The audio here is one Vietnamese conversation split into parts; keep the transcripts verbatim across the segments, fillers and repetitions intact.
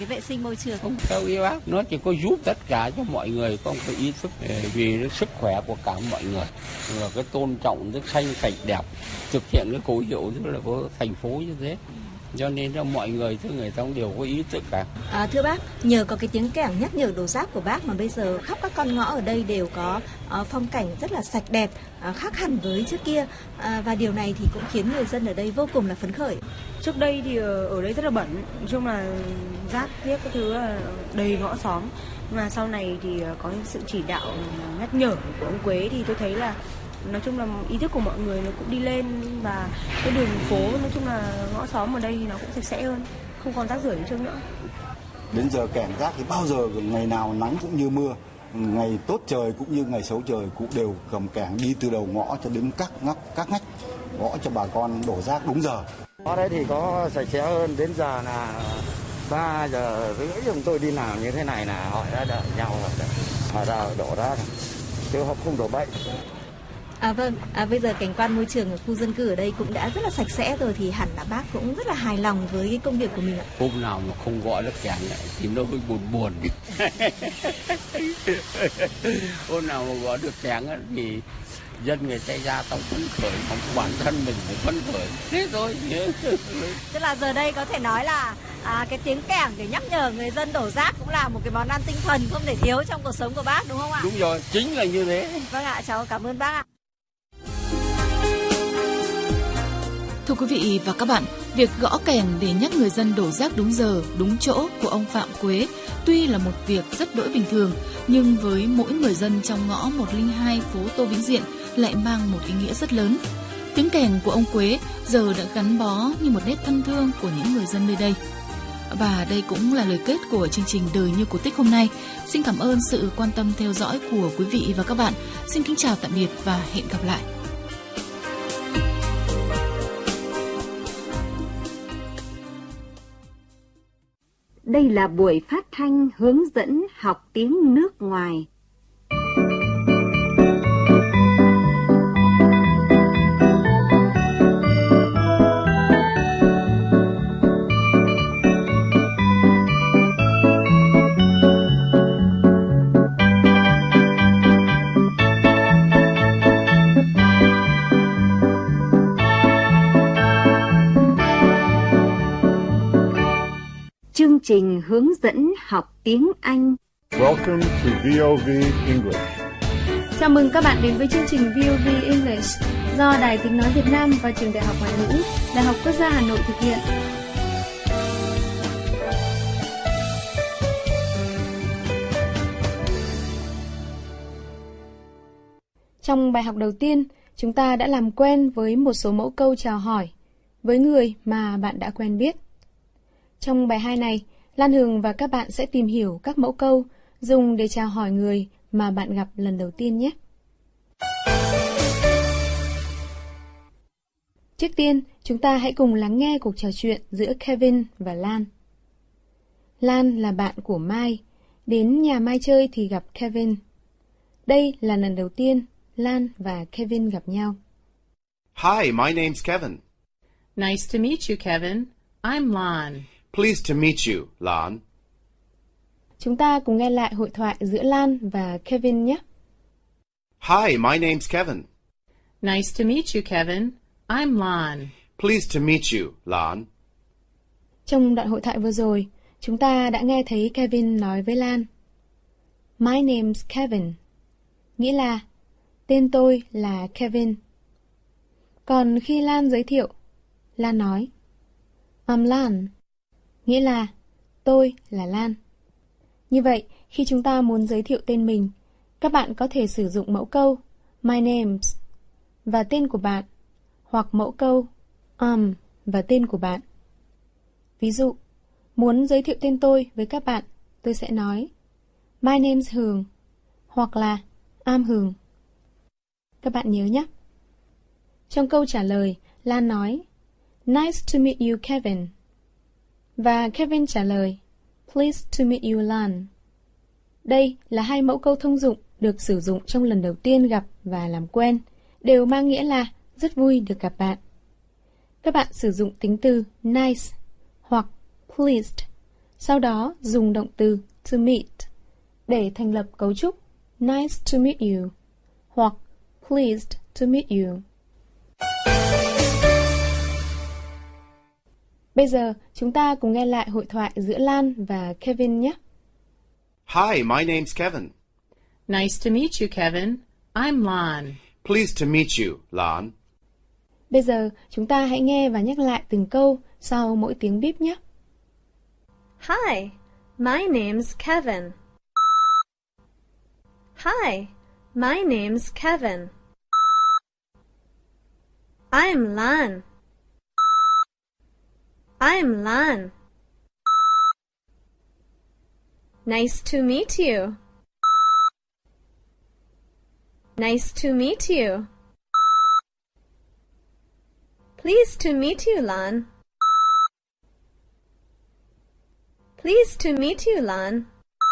cái vệ sinh môi trường? Không, theo ý bác, nó chỉ có giúp tất cả cho mọi người có một cái ý thức vì sức khỏe của cả mọi người, và cái tôn trọng rất xanh sạch đẹp, thực hiện cái khẩu hiệu rất là có thành phố như thế. Cho nên là mọi người, thứ người ta đều có ý thức cả. À, thưa bác, nhờ có cái tiếng kẻng nhắc nhở đổ rác của bác mà bây giờ khắp các con ngõ ở đây đều có uh, phong cảnh rất là sạch đẹp, uh, khác hẳn với trước kia, uh, và điều này thì cũng khiến người dân ở đây vô cùng là phấn khởi. Trước đây thì ở đây rất là bẩn, nói chung là rác tiếc các thứ là đầy ngõ xóm. Mà sau này thì có sự chỉ đạo nhắc nhở của ông Quế thì tôi thấy là nói chung là ý thức của mọi người nó cũng đi lên, và cái đường phố nói chung là ngõ xóm ở đây thì nó cũng sạch sẽ hơn, không còn rác rưởi như trước nữa. Đến giờ kẻng rác thì bao giờ ngày nào nắng cũng như mưa, ngày tốt trời cũng như ngày xấu trời cũng đều cầm kẻng đi từ đầu ngõ cho đến các ngóc các ngách, gõ cho bà con đổ rác đúng giờ. Ở đây thì có sạch sẽ hơn, đến giờ là ba giờ rưỡi chúng tôi đi làm như thế này là họ đã đợi nhau rồi, họ ra đổ rác chứ họ không đổ bậy. À vâng, à, bây giờ cảnh quan môi trường ở khu dân cư ở đây cũng đã rất là sạch sẽ rồi thì hẳn là bác cũng rất là hài lòng với cái công việc của mình ạ. Hôm nào mà không gọi được kẻng thì nó hơi buồn buồn. Hôm nào mà gọi được kẻng thì dân người ta ra tao phấn khởi, không bản thân mình phải phấn khởi. Thế thôi. Tức là giờ đây có thể nói là à, cái tiếng kẻng để nhắc nhở người dân đổ rác cũng là một cái món ăn tinh thần không thể thiếu trong cuộc sống của bác, đúng không ạ? Đúng rồi, chính là như thế. Vâng ạ, cháu cảm ơn bác ạ. Thưa quý vị và các bạn, việc gõ kèn để nhắc người dân đổ rác đúng giờ, đúng chỗ của ông Phạm Quế tuy là một việc rất đỗi bình thường, nhưng với mỗi người dân trong ngõ một không hai phố Tô Vĩnh Diện lại mang một ý nghĩa rất lớn. Tiếng kèn của ông Quế giờ đã gắn bó như một nét thân thương của những người dân nơi đây. Và đây cũng là lời kết của chương trình Đời Như Cổ Tích hôm nay. Xin cảm ơn sự quan tâm theo dõi của quý vị và các bạn. Xin kính chào tạm biệt và hẹn gặp lại. Đây là buổi phát thanh hướng dẫn học tiếng nước ngoài. Chương trình hướng dẫn học tiếng Anh. Welcome to vê o vê English. Chào mừng các bạn đến với chương trình vê o vê English do Đài Tiếng Nói Việt Nam và Trường Đại học Ngoại ngữ, Đại học Quốc gia Hà Nội thực hiện. Trong bài học đầu tiên, chúng ta đã làm quen với một số mẫu câu chào hỏi với người mà bạn đã quen biết. Trong bài hai này, Lan Hương và các bạn sẽ tìm hiểu các mẫu câu dùng để chào hỏi người mà bạn gặp lần đầu tiên nhé. Trước tiên, chúng ta hãy cùng lắng nghe cuộc trò chuyện giữa Kevin và Lan. Lan là bạn của Mai, đến nhà Mai chơi thì gặp Kevin. Đây là lần đầu tiên Lan và Kevin gặp nhau. Hi, my name's Kevin. Nice to meet you, Kevin. I'm Lan. Pleased to meet you, Lan. Chúng ta cùng nghe lại hội thoại giữa Lan và Kevin nhé. Hi, my name's Kevin. Nice to meet you, Kevin. I'm Lan. Pleased to meet you, Lan. Trong đoạn hội thoại vừa rồi, chúng ta đã nghe thấy Kevin nói với Lan. My name's Kevin, nghĩa là tên tôi là Kevin. Còn khi Lan giới thiệu, Lan nói I'm Lan, nghĩa là tôi là Lan. Như vậy, khi chúng ta muốn giới thiệu tên mình, các bạn có thể sử dụng mẫu câu my name's và tên của bạn, hoặc mẫu câu um và tên của bạn. Ví dụ, muốn giới thiệu tên tôi với các bạn, tôi sẽ nói my name's Hường, hoặc là I'm Hường. Các bạn nhớ nhé. Trong câu trả lời, Lan nói Nice to meet you, Kevin. Và Kevin trả lời Pleased to meet you, Lan. Đây là hai mẫu câu thông dụng được sử dụng trong lần đầu tiên gặp và làm quen, đều mang nghĩa là rất vui được gặp bạn. Các bạn sử dụng tính từ nice hoặc pleased sau đó dùng động từ to meet để thành lập cấu trúc nice to meet you hoặc pleased to meet you. Bây giờ chúng ta cùng nghe lại hội thoại giữa Lan và Kevin nhé. Hi, my name's Kevin. Nice to meet you, Kevin. I'm Lan. Pleased to meet you, Lan. Bây giờ chúng ta hãy nghe và nhắc lại từng câu sau mỗi tiếng bíp nhé. Hi, my name's Kevin. Hi, my name's Kevin. I'm Lan. I'm Lan. Nice to meet you. Nice to meet you. Pleased to meet you, Lan. Pleased to meet you, Lan.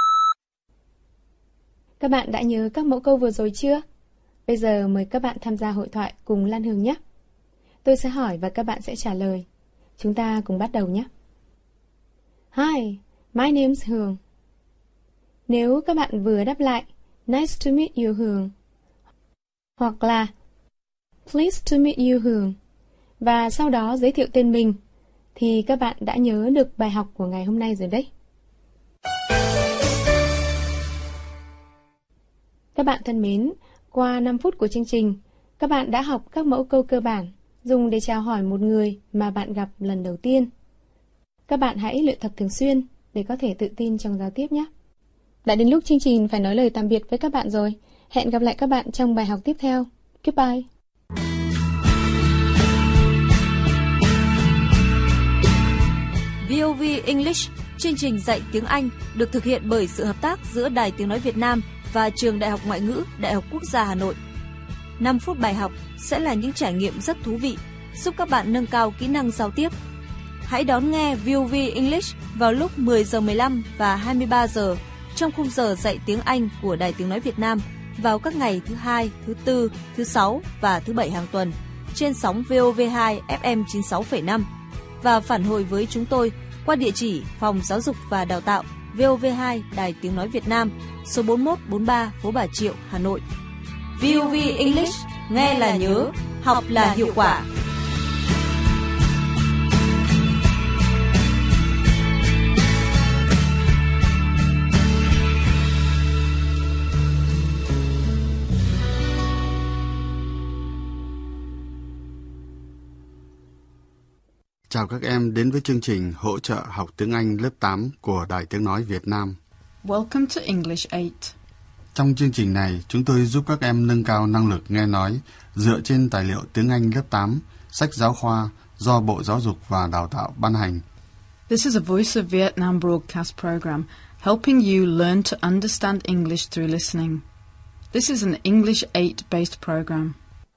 Các bạn đã nhớ các mẫu câu vừa rồi chưa? Bây giờ mời các bạn tham gia hội thoại cùng Lan Hương nhé. Tôi sẽ hỏi và các bạn sẽ trả lời. Chúng ta cùng bắt đầu nhé. Hi, my name's Hương. Nếu các bạn vừa đáp lại Nice to meet you, Hương, hoặc là Pleased to meet you, Hương, và sau đó giới thiệu tên mình, thì các bạn đã nhớ được bài học của ngày hôm nay rồi đấy. Các bạn thân mến, qua năm phút của chương trình, các bạn đã học các mẫu câu cơ bản dùng để chào hỏi một người mà bạn gặp lần đầu tiên. Các bạn hãy luyện tập thường xuyên để có thể tự tin trong giao tiếp nhé. Đã đến lúc chương trình phải nói lời tạm biệt với các bạn rồi. Hẹn gặp lại các bạn trong bài học tiếp theo. Goodbye! vê o vê English, chương trình dạy tiếng Anh được thực hiện bởi sự hợp tác giữa Đài Tiếng Nói Việt Nam và Trường Đại học Ngoại ngữ Đại học Quốc gia Hà Nội. năm phút bài học sẽ là những trải nghiệm rất thú vị, giúp các bạn nâng cao kỹ năng giao tiếp. Hãy đón nghe vê o vê English vào lúc mười giờ mười lăm và hai mươi ba giờ trong khung giờ dạy tiếng Anh của Đài Tiếng Nói Việt Nam vào các ngày thứ hai, thứ tư, thứ sáu và thứ bảy hàng tuần trên sóng vê o vê hai ép em chín mươi sáu phẩy năm và phản hồi với chúng tôi qua địa chỉ Phòng Giáo dục và Đào tạo vê o vê hai Đài Tiếng Nói Việt Nam, số bốn mốt bốn ba phố Bà Triệu, Hà Nội. vê o vê English, nghe là nhớ, học là hiệu quả. Chào các em đến với chương trình hỗ trợ học tiếng Anh lớp tám của Đài Tiếng Nói Việt Nam. Welcome to English eight. Trong chương trình này, chúng tôi giúp các em nâng cao năng lực nghe nói dựa trên tài liệu tiếng Anh lớp tám, sách giáo khoa do Bộ Giáo dục và Đào tạo ban hành. This is a Voice of Vietnam broadcast program helping you learn to understand English through listening. This is an English eight based program.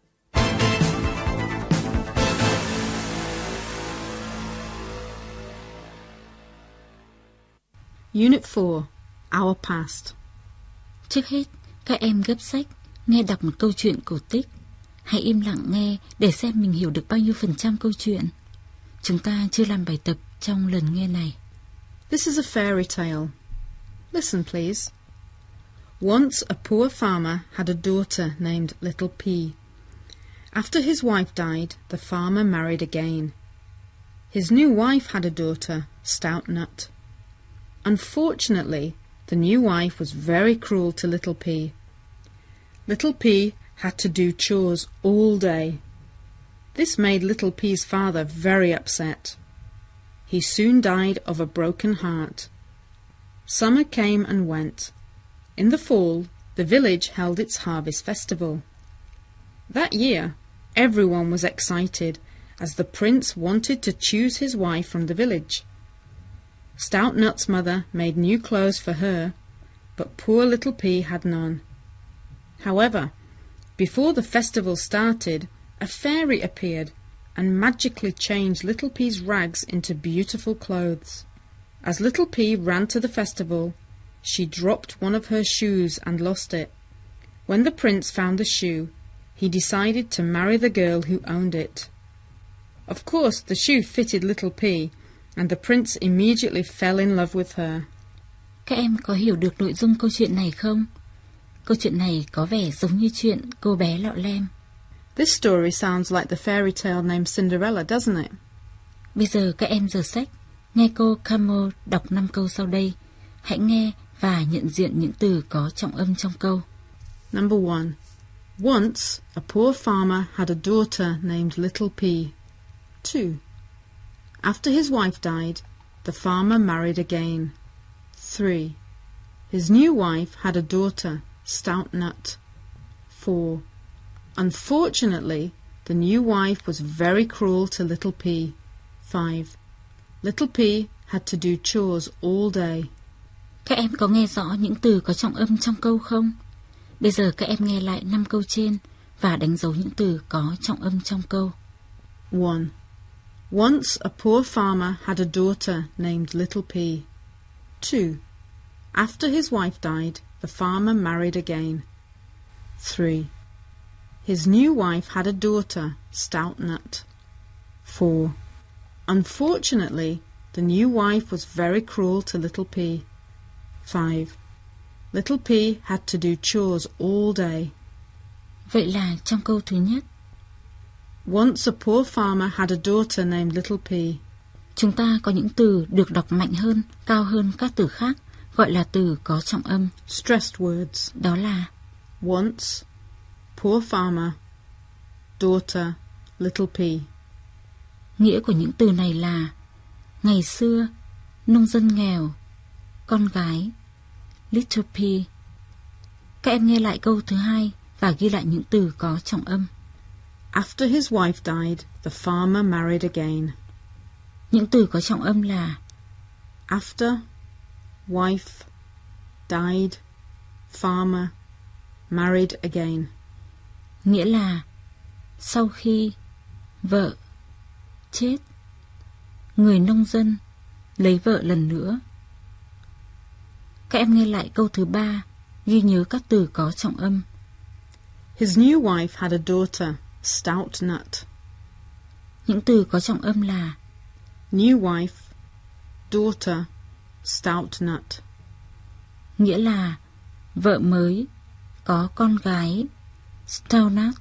Unit four, Our Past. Trước hết, các em gấp sách, nghe đọc một câu chuyện cổ tích. Hãy im lặng nghe để xem mình hiểu được bao nhiêu phần trăm câu chuyện. Chúng ta chưa làm bài tập trong lần nghe này. This is a fairy tale. Listen, please. Once a poor farmer had a daughter named Little Pea. After his wife died, the farmer married again. His new wife had a daughter, Stout Nut. Unfortunately, the new wife was very cruel to Little Pea. Little Pea had to do chores all day. This made Little Pea's father very upset. He soon died of a broken heart. Summer came and went. In the fall, the village held its harvest festival. That year, everyone was excited as the prince wanted to choose his wife from the village. Stout Nut's mother made new clothes for her, but poor Little Pea had none. However, before the festival started, a fairy appeared and magically changed Little Pea's rags into beautiful clothes. As Little Pea ran to the festival, she dropped one of her shoes and lost it. When the prince found the shoe, he decided to marry the girl who owned it. Of course, the shoe fitted Little Pea, and the prince immediately fell in love with her. Các em có hiểu được nội dung câu chuyện này không? Câu chuyện này có vẻ giống như chuyện cô bé lọ lem. This story sounds like the fairy tale named Cinderella, doesn't it? Bây giờ các em giở sách, nghe cô Camo đọc năm câu sau đây. Hãy nghe và nhận diện những từ có trọng âm trong câu. Number one. Once, a poor farmer had a daughter named Little P. Two. After his wife died, the farmer married again. Three. His new wife had a daughter, Stout Nut. Four. Unfortunately, the new wife was very cruel to Little P. Five. Little P had to do chores all day. Các em có nghe rõ những từ có trọng âm trong câu không? Bây giờ các em nghe lại năm câu trên và đánh dấu những từ có trọng âm trong câu. One. Once a poor farmer had a daughter named Little P. Two. After his wife died, the farmer married again. Three. His new wife had a daughter, Stout Nut. Four. Unfortunately, the new wife was very cruel to Little P. Five. Little P had to do chores all day. Vậy là trong câu thứ nhất, Once a poor farmer had a daughter named Little P. Chúng ta có những từ được đọc mạnh hơn, cao hơn các từ khác, gọi là từ có trọng âm. Stressed words. Đó là once, poor farmer, daughter, Little P. Nghĩa của những từ này là ngày xưa, nông dân nghèo, con gái, Little P. Các em nghe lại câu thứ hai và ghi lại những từ có trọng âm. After his wife died, the farmer married again. Những từ có trọng âm là after, wife, died, farmer, married again. Nghĩa là sau khi vợ chết, người nông dân lấy vợ lần nữa. Các em nghe lại câu thứ ba, ghi nhớ các từ có trọng âm. His new wife had a daughter, Stout Nut. Những từ có trọng âm là new wife, daughter, Stout Nut. Nghĩa là vợ mới, có con gái, Stout Nut.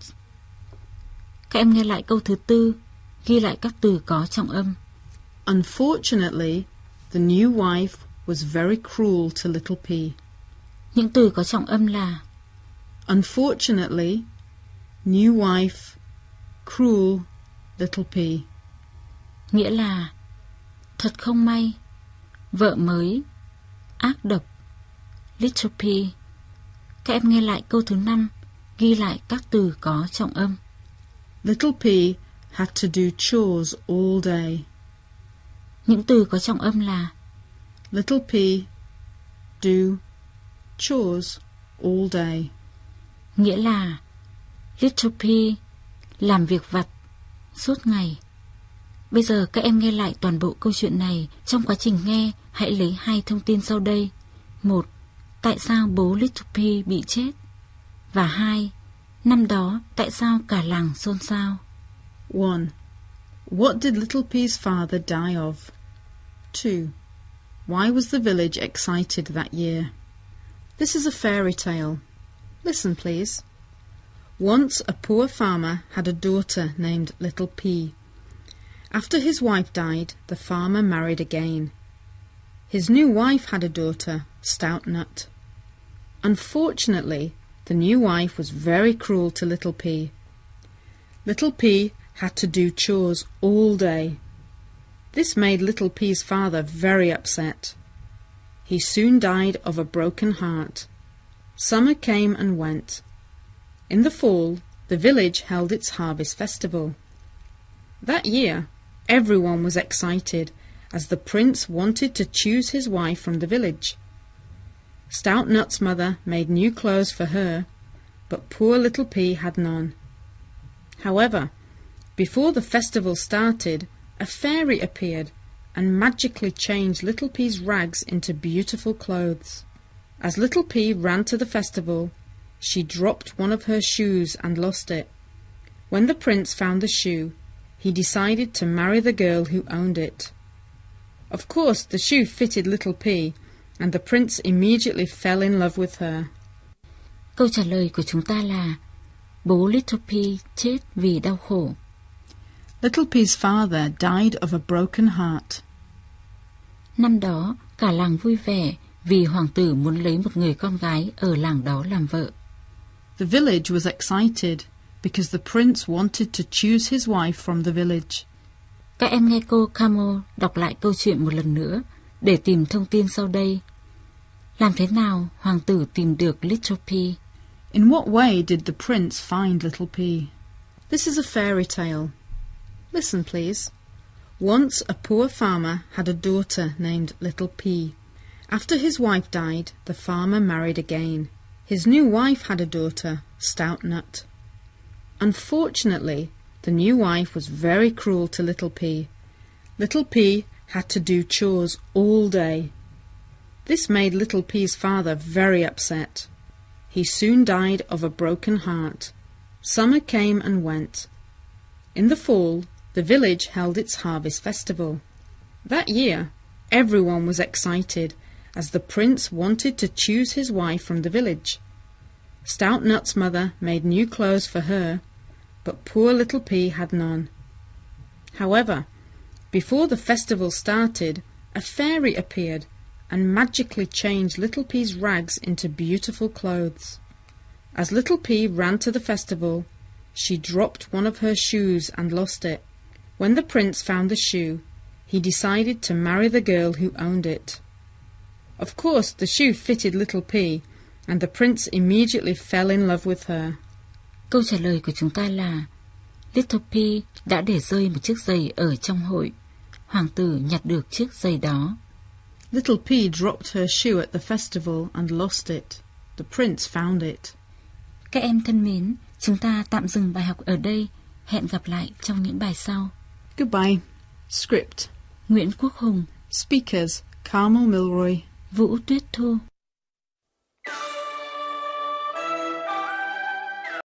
Các em nghe lại câu thứ tư, ghi lại các từ có trọng âm. Unfortunately, the new wife was very cruel to Little P. Những từ có trọng âm là unfortunately, new wife, cruel, Little P. Nghĩa là thật không may, vợ mới, ác độc, Little P. Các em nghe lại câu thứ năm, ghi lại các từ có trọng âm. Little P had to do chores all day. Những từ có trọng âm là Little P, do, chores all day. Nghĩa là Little P làm việc vặt suốt ngày. Bây giờ các em nghe lại toàn bộ câu chuyện này. Trong quá trình nghe, hãy lấy hai thông tin sau đây. Một, tại sao bố Little P bị chết? Và hai, năm đó tại sao cả làng xôn xao? One, what did Little P's father die of? Two, why was the village excited that year? This is a fairy tale. Listen, please. Once a poor farmer had a daughter named Little P. After his wife died, the farmer married again. His new wife had a daughter, Stout Nut. Unfortunately, the new wife was very cruel to Little P. Little P had to do chores all day. This made Little P's father very upset. He soon died of a broken heart. Summer came and went. In the fall, the village held its harvest festival. That year, everyone was excited, as the prince wanted to choose his wife from the village. Stout Nut's mother made new clothes for her, but poor Little P had none. However, before the festival started, a fairy appeared and magically changed Little P's rags into beautiful clothes. As Little P ran to the festival, she dropped one of her shoes and lost it. When the prince found the shoe, he decided to marry the girl who owned it. Of course, the shoe fitted little P, and the prince immediately fell in love with her. Câu trả lời của chúng ta là bố Little P chết vì đau khổ. Little P's father died of a broken heart. Năm đó, cả làng vui vẻ vì hoàng tử muốn lấy một người con gái ở làng đó làm vợ. The village was excited because the prince wanted to choose his wife from the village. Các em nghe cô Camo đọc lại câu chuyện một lần nữa để tìm thông tin sau đây. Làm thế nào hoàng tử tìm được Little P? In what way did the prince find Little P? This is a fairy tale. Listen, please. Once a poor farmer had a daughter named Little P. After his wife died, the farmer married again. His new wife had a daughter, Stout Nut. Unfortunately, the new wife was very cruel to Little P. Little P had to do chores all day. This made Little P's father very upset. He soon died of a broken heart. Summer came and went. In the fall, the village held its harvest festival. That year, everyone was excited as the prince wanted to choose his wife from the village. Stout Nut's mother made new clothes for her, but poor Little P had none. However, before the festival started, a fairy appeared and magically changed Little P's rags into beautiful clothes. As Little P ran to the festival, she dropped one of her shoes and lost it. When the prince found the shoe, he decided to marry the girl who owned it. Of course, the shoe fitted Little P, and the prince immediately fell in love with her. Câu trả lời của chúng ta là Little P đã để rơi một chiếc giày ở trong hội. Hoàng tử nhặt được chiếc giày đó. Little P dropped her shoe at the festival and lost it. The prince found it. Các em thân mến, chúng ta tạm dừng bài học ở đây. Hẹn gặp lại trong những bài sau. Goodbye. Script: Nguyễn Quốc Hùng. Speakers: Carmel Milroy, Vũ Tuyết Thu.